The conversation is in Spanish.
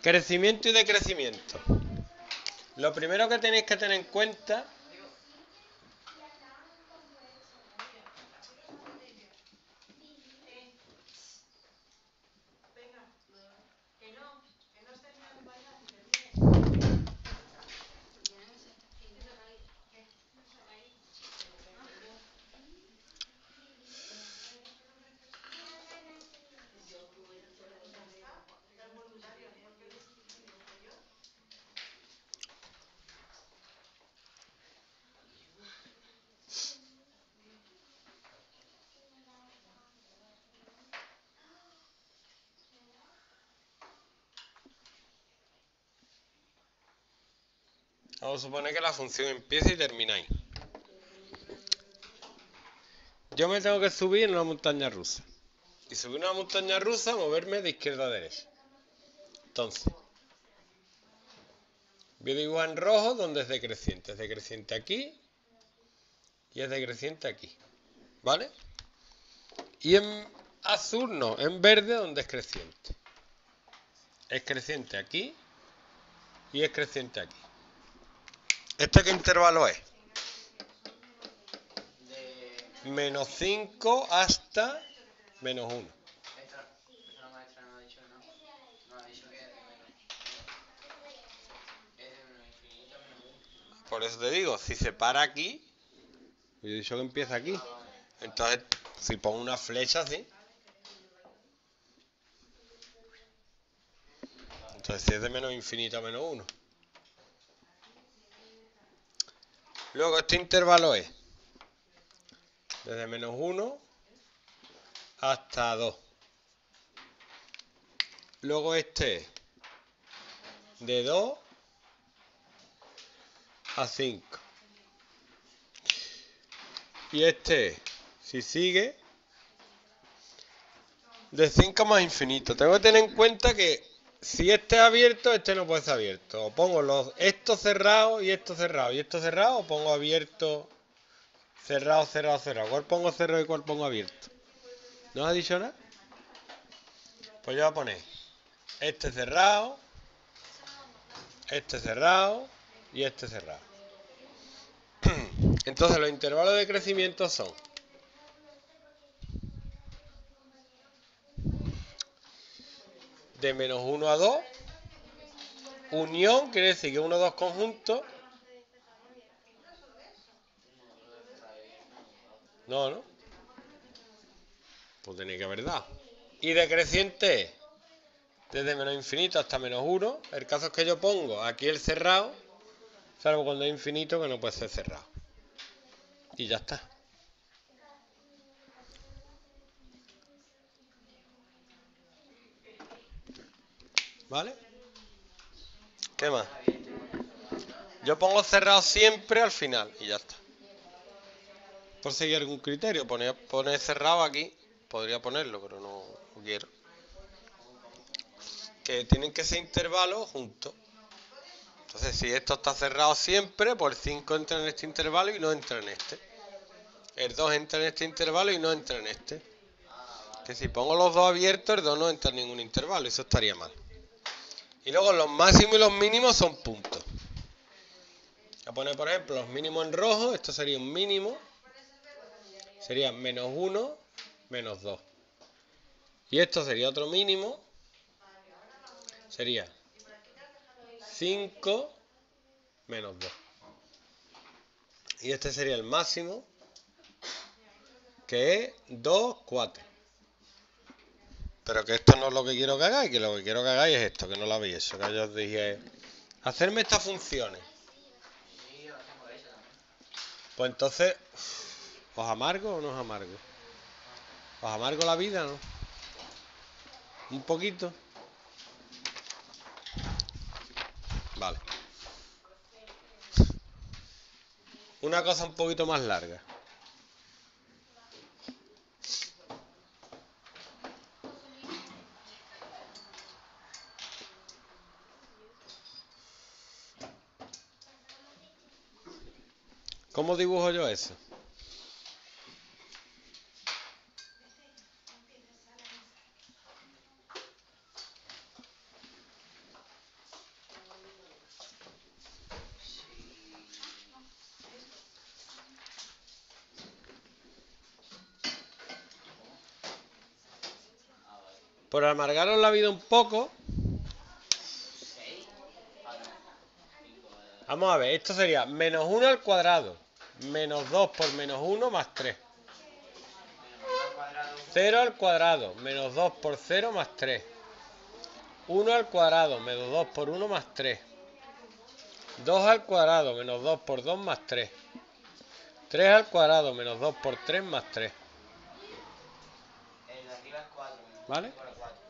Crecimiento y decrecimiento. Lo primero que tenéis que tener en cuenta vamos a suponer que la función empieza y termina ahí. Yo me tengo que subir en una montaña rusa. Y subir una montaña rusa, moverme de izquierda a derecha. Entonces, voy a dibujar en rojo donde es decreciente. Es decreciente aquí y es decreciente aquí. ¿Vale? Y en azul no, en verde donde es creciente. Es creciente aquí y es creciente aquí. ¿Este qué intervalo es? Menos 5 hasta menos 1. La maestra no ha dicho que no. No ha dicho que es de menos. Es de menos infinito a menos 1. Por eso te digo, si se para aquí, yo he dicho que empieza aquí. Entonces, si pongo una flecha así, entonces si es de menos infinito a menos 1. Luego este intervalo es desde menos 1 hasta 2. Luego este es de 2 a 5. Y este es, si sigue, de 5 más infinito. Tengo que tener en cuenta que si este es abierto, este no puede ser abierto. O pongo estos cerrados y estos cerrados y estos cerrados, o pongo abierto, cerrado, cerrado, cerrado. ¿Cuál pongo cerrado y cuál pongo abierto? ¿No has dicho nada? Pues yo voy a poner este cerrado y este cerrado. Entonces los intervalos de crecimiento son de menos 1 a 2. Unión quiere decir que 1 o 2 conjuntos. No, ¿no? Pues tenía que haber dado. Y decreciente es desde menos infinito hasta menos 1. El caso es que yo pongo aquí el cerrado, salvo cuando es infinito que no puede ser cerrado. Y ya está. ¿Vale? ¿Qué más? Yo pongo cerrado siempre al final y ya está. Por seguir algún criterio, poner cerrado aquí, podría ponerlo, pero no quiero. Que tienen que ser intervalos juntos. Entonces, si esto está cerrado siempre, pues el 5 entra en este intervalo y no entra en este. El 2 entra en este intervalo y no entra en este. Que si pongo los dos abiertos, el 2 no entra en ningún intervalo, eso estaría mal. Y luego los máximos y los mínimos son puntos. Voy a poner, por ejemplo, los mínimos en rojo, esto sería un mínimo. Sería menos 1, menos 2. Y esto sería otro mínimo. Sería 5, menos 2. Y este sería el máximo, que es 2, 4. Pero que esto no es lo que quiero que hagáis, que lo que quiero que hagáis es esto, que no lo habéis hecho. Que yo os dije, hacerme estas funciones. Pues entonces, ¿os amargo o no os amargo? ¿Os amargo la vida, no? ¿Un poquito? Vale. Una cosa un poquito más larga. ¿Cómo dibujo yo eso? Por amargaros la vida un poco, 6. Ah, no. 5. vamos a ver, esto sería menos 1 al cuadrado, menos 2 por menos 1 más 3. Menos 1 al cuadrado. 0 al cuadrado, menos 2 por 0 más 3. 1 al cuadrado, menos 2 por 1 más 3. 2 al cuadrado, menos 2 por 2 más 3. 3 al cuadrado, menos 2 por 3 más 3. El de arriba es 4. ¿Vale? Igual a 4.